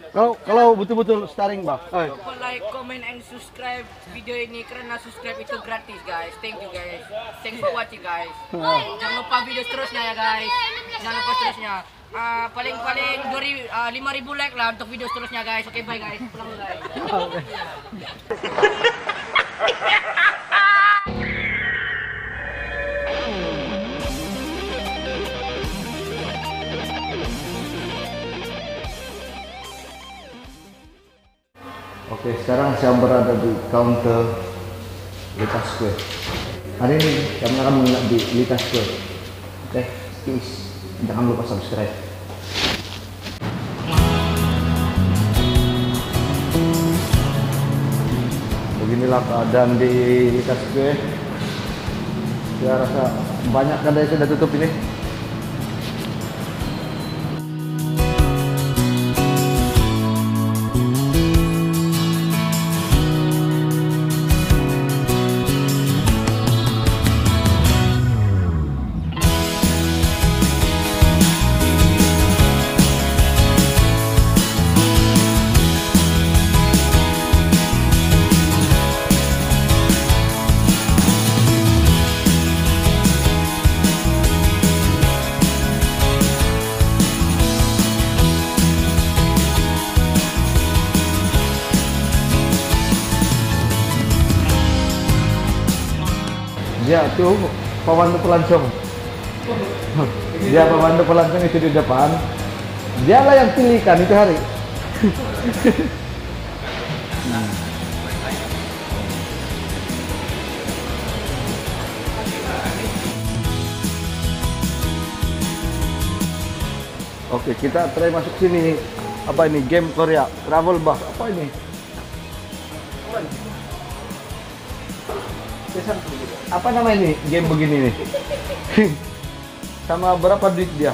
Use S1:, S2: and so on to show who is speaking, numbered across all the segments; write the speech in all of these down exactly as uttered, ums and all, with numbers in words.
S1: Kalau kalau betul-betul starring bang. Oh,
S2: Lupa like, comment, and subscribe video ini karena subscribe itu gratis guys. Thank you guys. Thanks for watching guys. Jangan lupa video seterusnya ya guys. Jangan lupa seterusnya. Ah, paling-paling dua ribu, ah, lima ribu like lah untuk video seterusnya guys. Oke bye guys. Pulang dulu guys.
S1: Oke, sekarang saya berada di counter Lita Square. Hari ini kami akan menginap di Lita Square. Oke, please jangan lupa subscribe. Beginilah keadaan di Lita Square. Saya rasa banyak kedai sudah tutup ini. Dia tuh pemandu pelancong. Dia pemandu pelancong itu di depan. Dialah yang pilihkan itu hari. Oke, kita try masuk sini. Apa ini? Game Korea, Travel Bus. Apa ini? Apa nama ini game begini nih? Sama berapa duit dia?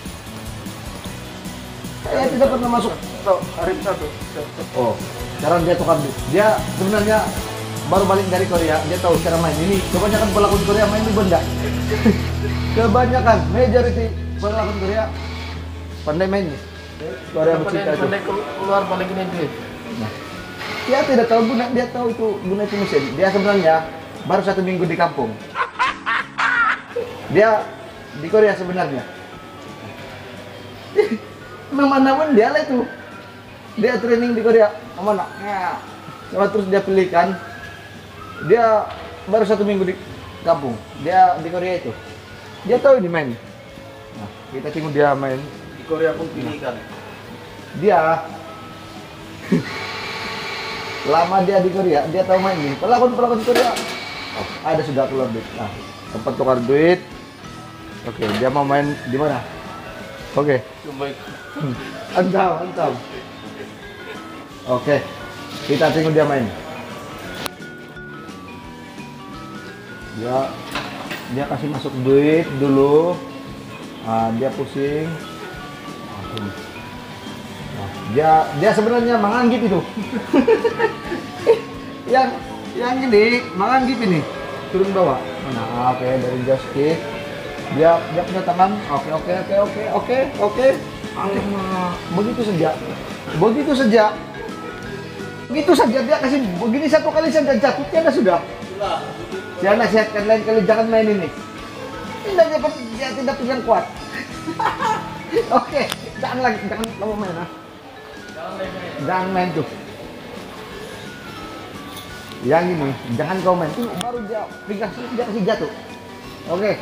S1: Saya tidak pernah masuk.
S3: Hari satu.
S1: Oh, sekarang dia tukar duit. Dia sebenarnya baru balik dari Korea. Dia tahu cara main ini. Kebanyakan pelakon Korea main di benda. Kebanyakan majority pelakon Korea pandai main nih. Korea bercita itu.
S3: Pandai keluar balik ini duit.
S1: Nah, dia tidak tahu guna. Dia tahu itu guna itu mesin. Dia sebenarnya baru satu minggu di kampung. Dia di Korea sebenarnya. Mana pun dia lah itu. Dia training di Korea. Mana? Ya. Sama terus dia pilihkan. Dia baru satu minggu di kampung. Dia di Korea itu. Dia tahu ini main. Nah, kita tengok dia main.
S3: Di Korea pun pilihkan.
S1: Dia lama dia di Korea. Dia tahu main ini. Pelakon-pelakon Korea. Oh, ada sudah keluar duit. Nah, tempat tukar duit. Oke, dia mau main di mana? Oke.
S3: Baik.
S1: Antam, antam. Oke, kita tengok dia main. Dia dia kasih masuk duit dulu. Nah, dia pusing. Nah, dia dia sebenarnya menganggap itu. yang yang ini menganggap ini turun bawah. Mana? Oke, dari joystick. Dia dia punya tangan. Oke, oke, oke, oke, oke, oke. Alamak, begitu saja. Begitu saja. Begitu saja dia kasih begini satu kali saja jatuh tiada sudah. Saya nasihatkan lain kali jangan main ini. Tidak dapat dia tidak punya kuat. Oke, jangan lagi jangan kamu main ah. Jangan main tuh. Yang ini jangan kau main tuh baru dia pegang dia kasih jatuh. Oke.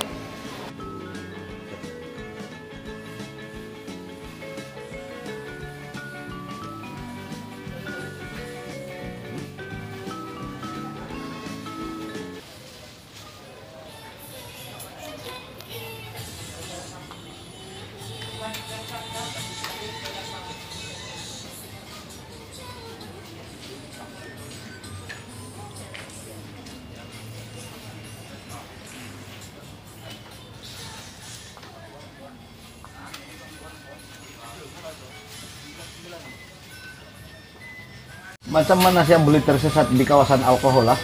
S1: Macam mana sih yang boleh tersesat di kawasan alkohol lah?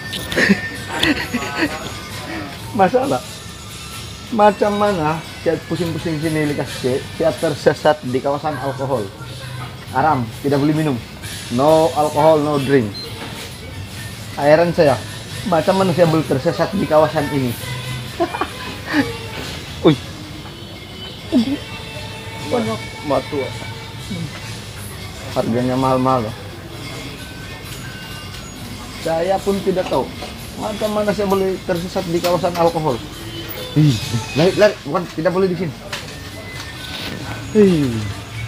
S1: Masalah. Macam mana saya pusing-pusing sini dikasih saya tersesat di kawasan alkohol? haram, tidak boleh minum. No alkohol, no drink. Heran saya, macam mana saya boleh tersesat di kawasan ini? Uy, banyak batu. Harganya mahal-mahal. Saya pun tidak tahu macam mana saya boleh tersesat di kawasan alkohol. Ih, lari, lari, bukan, tidak boleh di sini. Ih,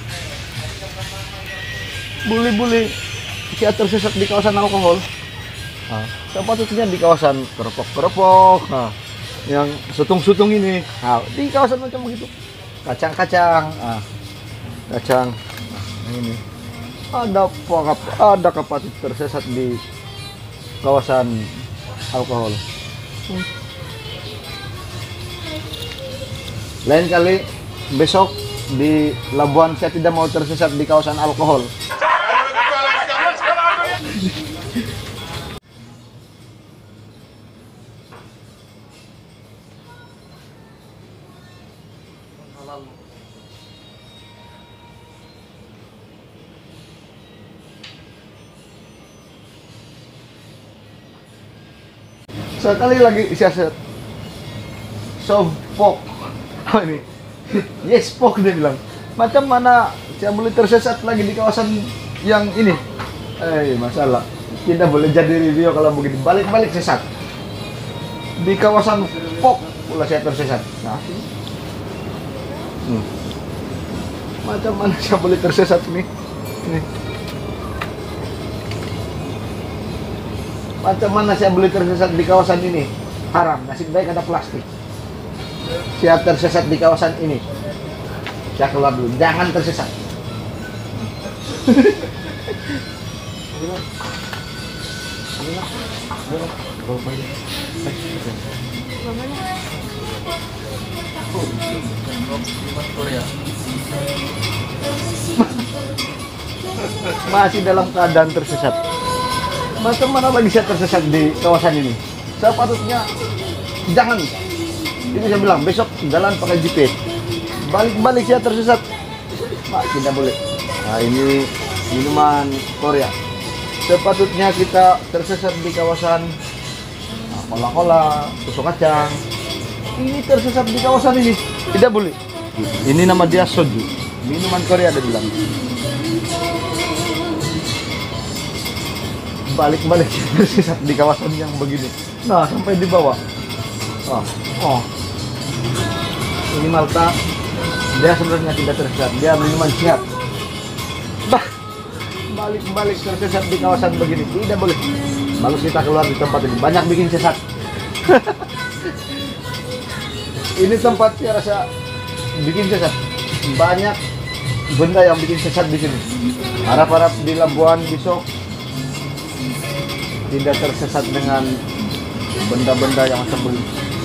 S1: boleh-boleh saya tersesat di kawasan alkohol. Nah, sepatutnya di kawasan keropok-keropok, nah, yang sutung-sutung ini, nah, di kawasan macam begitu, kacang-kacang, nah, kacang, nah, ini, ada apa? Ada kapasitas tersesat di kawasan alkohol. Hmm. Lain kali besok di Labuan saya tidak mau tersesat di kawasan alkohol. Sekali lagi siasat soft pork. Oh ini yes pork, dia bilang macam mana saya boleh tersesat lagi di kawasan yang ini. Eh masalah tidak boleh jadi review kalau begini, balik-balik sesat di kawasan pork pula saya tersesat. Nah, hmm. Macam mana saya boleh tersesat ini? Ini macam mana saya boleh tersesat di kawasan ini? Haram, nasib baik ada plastik. Saya tersesat di kawasan ini. Saya keluar dulu, jangan tersesat. Masih dalam keadaan tersesat. Macam mana lagi saya tersesat di kawasan ini? Sepatutnya jangan. Ini saya bilang besok jalan pakai G P S. Balik-balik saya tersesat. Pak, tidak boleh. Nah, ini minuman Korea. Sepatutnya kita tersesat di kawasan kola-kola, susu kacang. Ini tersesat di kawasan ini. Tidak boleh. Ini nama dia soju. Minuman Korea ada bilang. Balik-balik tersesat di kawasan yang begini. Nah, sampai di bawah. Oh, oh. Ini Malta. Dia sebenarnya tidak tersesat. Dia minuman siap. Bah, balik-balik tersesat di kawasan begini. Tidak boleh. Bagus kita keluar di tempat ini. Banyak bikin sesat. Ini tempat saya rasa bikin sesat. Banyak benda yang bikin sesat di sini. Harap-harap di Labuan besok tidak tersesat dengan benda-benda yang sebelum.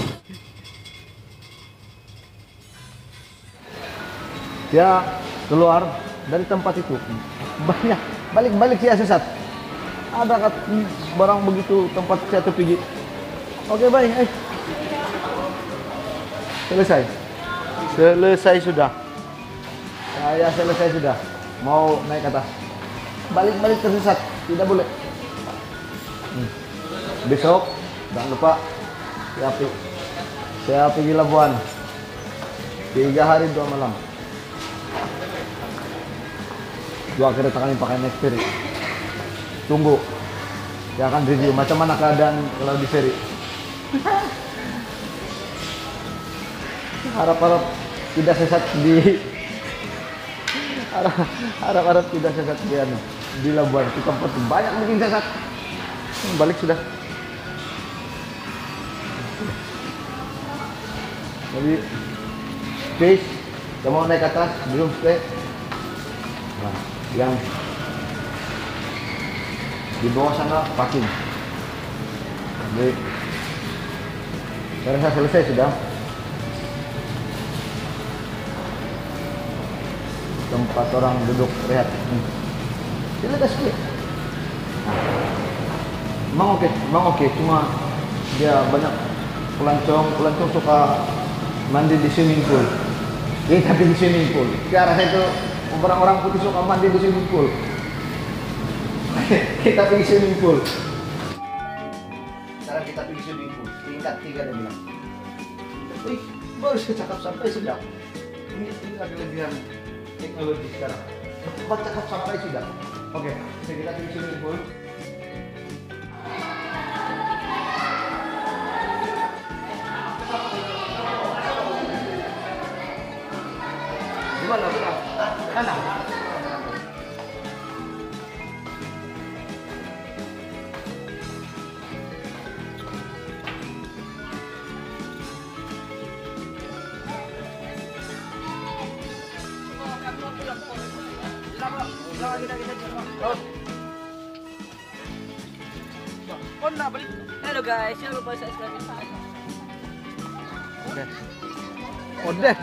S1: Dia keluar dari tempat itu, banyak balik-balik dia sesat. Ada kat barang begitu tempat saya terpijit. Oke baik, eh. Selesai, selesai sudah. Saya selesai sudah. Mau naik ke atas. Balik-balik tersesat, tidak boleh. Hmm. Besok jangan lupa saya pergi, saya pergi Labuan tiga hari dua malam. Dua kereta kami pakai naik ferry. Tunggu, saya akan review macam mana keadaan kalau di ferry. Harap-harap tidak sesat di harap-harap tidak sesat di anu di Labuan. Di tempat banyak bikin sesat. Balik sudah. Jadi space, kita mau naik ke atas, belum stay. Nah, yang di bawah sana parking. Jadi saya rasa selesai sudah. Tempat orang duduk rehat. Hmm. Silakan sekali. Emang oke, emang oke, cuma dia banyak pelancong, pelancong suka mandi di swimming pool. Ini tapi di swimming pool. Saya rasa itu orang-orang putih suka mandi di swimming pool. Kita pergi swimming pool. Sekarang kita pergi swimming pool. Tingkat tiga dia bilang. Wih, baru saya cakap sampai sudah. Ini ini lagi kelebihan teknologi sekarang. Cepat cakap sampai sudah. Oke, okay, kita pergi swimming pool. Gimana sudah? Kanan.
S2: Halo guys, jangan lupa subscribe.
S1: Oke. Udah.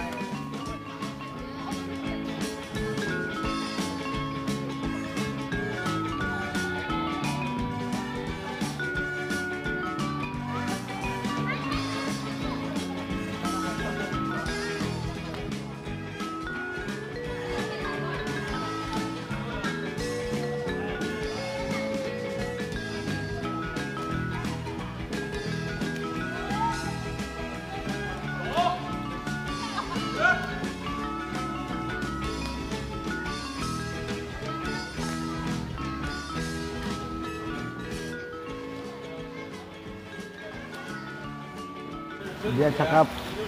S1: Dia cakap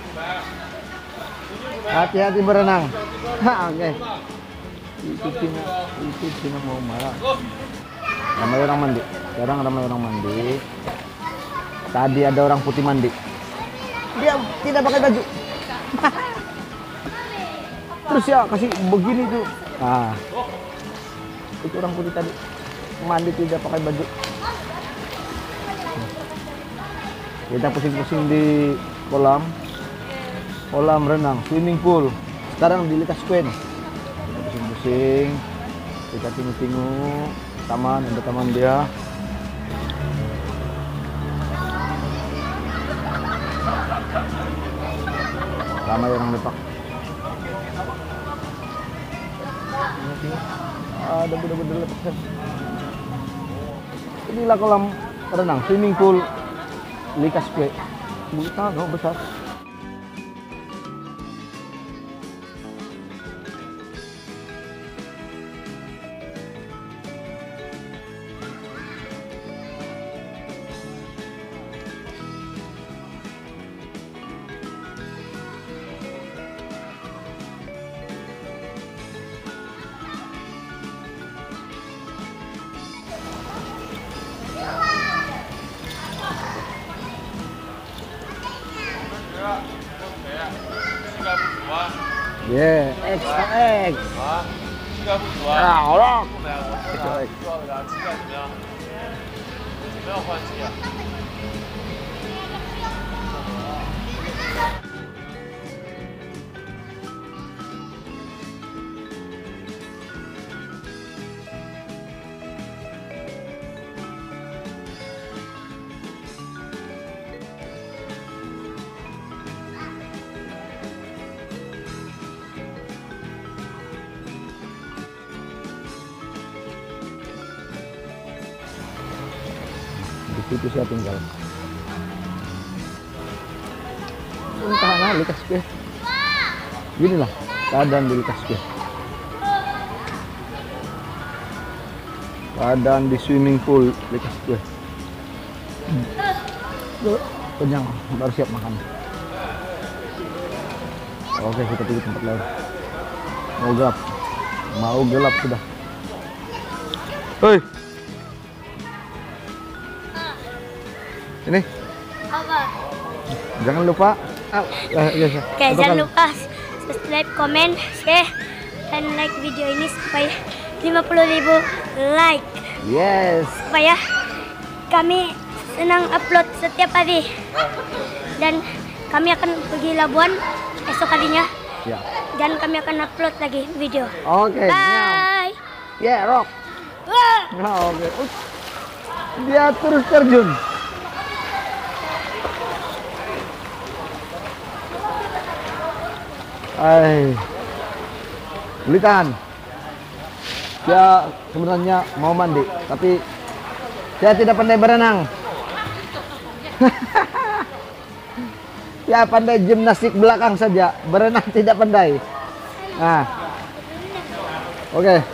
S1: hati-hati berenang. Oke. Okay. Itu Cina, itu Cina mau marah. Ramai orang mandi. Sekarang ramai orang mandi. Tadi ada orang putih mandi. Dia tidak pakai baju. Terus ya kasih begini tuh. Ah. Itu orang putih tadi mandi tidak pakai baju. Kita pusing-pusing di kolam kolam renang, swimming pool. Sekarang di Likas Square. Kita pusing-pusing, kita tengok-tengok taman, ada taman dia. Ramai orang lepak. Ada budak-budak lepak. Inilah kolam renang, swimming pool Likas Square. Buta, no, besar. Yeah, X X。
S4: 啊，膝盖不足啊？
S1: 啊，好了。
S4: 不买，我说他需要的啥？膝盖怎么样？怎么样换气啊？
S1: Di situ saya tinggal. Entah lah Likas Square. Gini lah keadaan di Likas Square. Keadaan di swimming pool Likas Square. Hmm. Kenyang, baru siap makan. Oke, kita pergi tempat lain. Mau gelap, mau gelap sudah. Hei. Ini.
S5: Apa?
S1: Jangan lupa. Ah, eh, ya, ya.
S5: Oke, jangan lupa subscribe, komen, share, dan like video ini supaya lima puluh ribu like.
S1: Yes.
S5: Supaya kami senang upload setiap hari. Dan kami akan pergi Labuan esok harinya.
S1: Ya.
S5: Dan kami akan upload lagi video.
S1: Oke.
S5: Bye.
S1: Ya, yeah, rock.
S5: Wah.
S1: Nah, oke. Uh, dia terus terjun. Ay. Ulitan. Dia sebenarnya mau mandi, tapi saya tidak pandai berenang. Ya pandai gimnastik belakang saja, berenang tidak pandai. Nah, oke. Okay.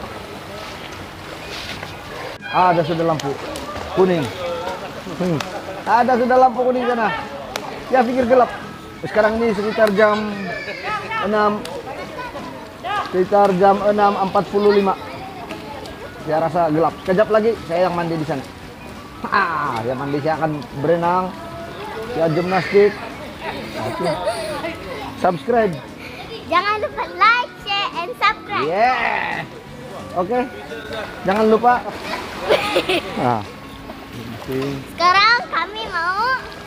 S1: Ada sudah lampu kuning. Hmm. Ada sudah lampu kuning sana. Ya pikir gelap. Sekarang ini sekitar jam enam, sekitar jam enam empat puluh lima. Saya rasa gelap. Sekejap lagi saya yang mandi di sana. Ah, yang mandi saya akan berenang. Saya gimnastik. Oke. Subscribe.
S5: Jangan lupa like, share, and subscribe.
S1: Yeah. Oke. Okay. Jangan lupa. Nah.
S5: Sekarang kami mau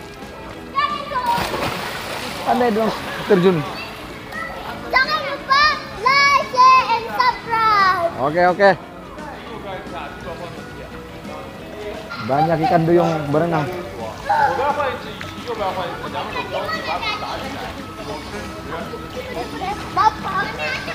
S1: Pandai dong terjun.
S5: jangan lupa like, share, and subscribe.
S1: Oke, oke. Banyak ikan duyung berenang.
S5: Bapak.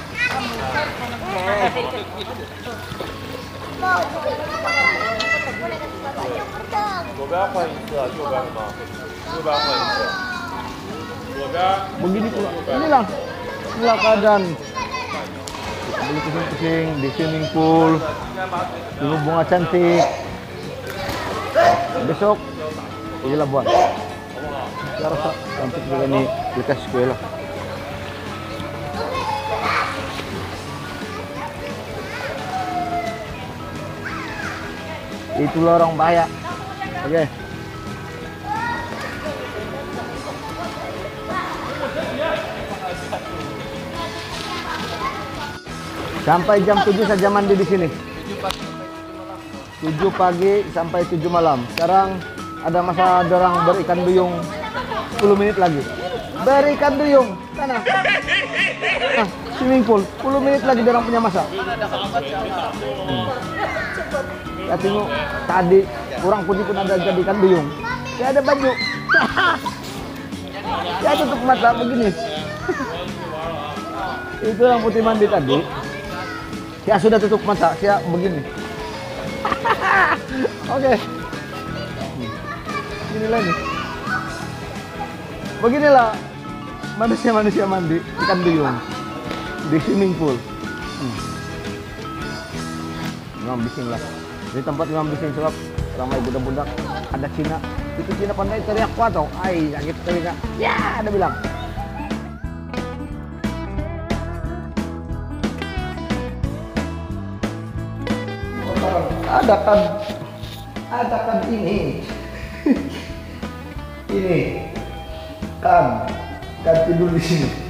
S1: Begini pula. Inilah. Inilah keadaan. Beli pusing-pusing di swimming pool. Tunggu bunga cantik. Besok pergi Labuan. Saya rasa cantik juga ini lekas sekolah. Itu lorong bahaya. Oke. Okay. Sampai jam tujuh saja mandi di sini. tujuh pagi sampai tujuh malam. Sekarang ada masa dorang berikan duyung sepuluh menit lagi. Berikan duyung sana. Nah, swimming pool sepuluh menit lagi dorang punya masa. Hmm. Ya tengok tadi orang putih pun ada jadikan duyung. Ya ada baju. Ya tutup mata begini. Itu orang putih mandi tadi. Ya sudah tutup mata, saya begini. Oke. Okay. Inilah nih. Beginilah manusia-manusia mandi ikan duyung di swimming pool. Hmm. Memang bising lah. Di tempat memang bising sebab ramai budak-budak. Ada Cina. Itu Cina pandai teriak kuat tau. Ai, sakit telinga. Ya, ada bilang. Adakan, adakan ini, ini kan, kan tidur di sini.